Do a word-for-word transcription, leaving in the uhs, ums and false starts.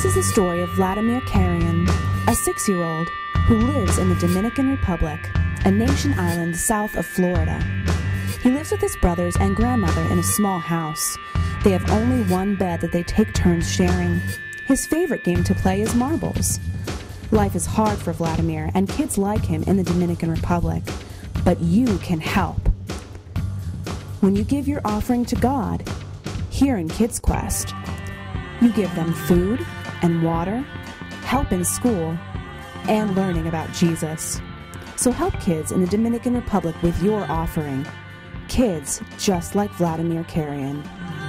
This is the story of Vladimir Carrion, a six-year-old who lives in the Dominican Republic, a nation island south of Florida. He lives with his brothers and grandmother in a small house. They have only one bed that they take turns sharing. His favorite game to play is marbles. Life is hard for Vladimir and kids like him in the Dominican Republic, but you can help. When you give your offering to God, here in Kids Quest, you give them food and water, help in school, and learning about Jesus. So help kids in the Dominican Republic with your offering. Kids just like Vladimir Carrion.